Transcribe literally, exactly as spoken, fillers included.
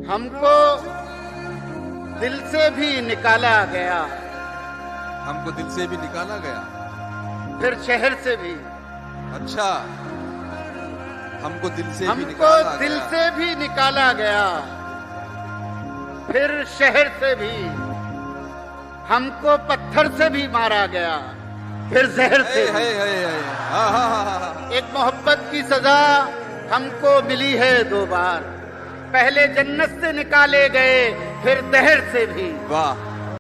हमको दिल से भी निकाला गया, हमको दिल से भी निकाला गया, फिर शहर से भी। अच्छा, हमको दिल से भी हमको निकाला दिल गया। से भी निकाला गया, फिर शहर से भी। हमको पत्थर से भी मारा गया, फिर जहर से है, भी। है, है, है। हाँ, हाँ, हाँ, हाँ। एक मोहब्बत की सजा हमको मिली है दो बार, पहले जन्नत से निकाले गए, फिर दहर से भी। वाह।